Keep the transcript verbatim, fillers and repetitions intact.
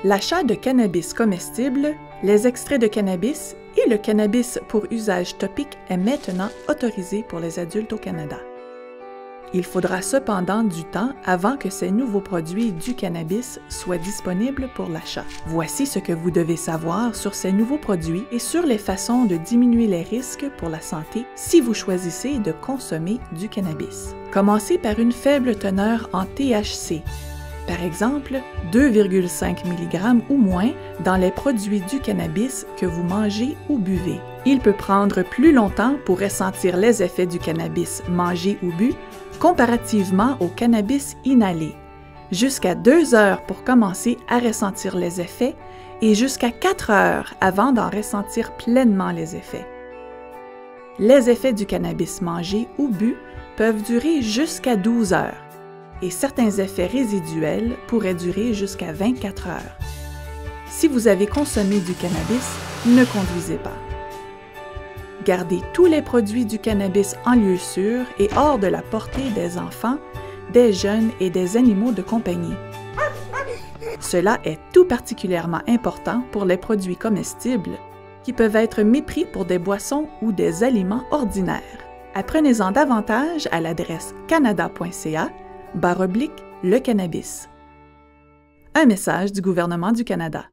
L'achat de cannabis comestible, les extraits de cannabis et le cannabis pour usage topique est maintenant autorisé pour les adultes au Canada. Il faudra cependant du temps avant que ces nouveaux produits du cannabis soient disponibles pour l'achat. Voici ce que vous devez savoir sur ces nouveaux produits et sur les façons de diminuer les risques pour la santé si vous choisissez de consommer du cannabis. Commencez par une faible teneur en T H C. Par exemple, deux virgule cinq milligrammes ou moins dans les produits du cannabis que vous mangez ou buvez. Il peut prendre plus longtemps pour ressentir les effets du cannabis mangé ou bu comparativement au cannabis inhalé, jusqu'à deux heures pour commencer à ressentir les effets et jusqu'à quatre heures avant d'en ressentir pleinement les effets. Les effets du cannabis mangé ou bu peuvent durer jusqu'à douze heures et certains effets résiduels pourraient durer jusqu'à vingt-quatre heures. Si vous avez consommé du cannabis, ne conduisez pas. Gardez tous les produits du cannabis en lieu sûr et hors de la portée des enfants, des jeunes et des animaux de compagnie. Cela est tout particulièrement important pour les produits comestibles qui peuvent être mépris pour des boissons ou des aliments ordinaires. Apprenez-en davantage à l'adresse canada point c a barre oblique le cannabis. Un message du gouvernement du Canada.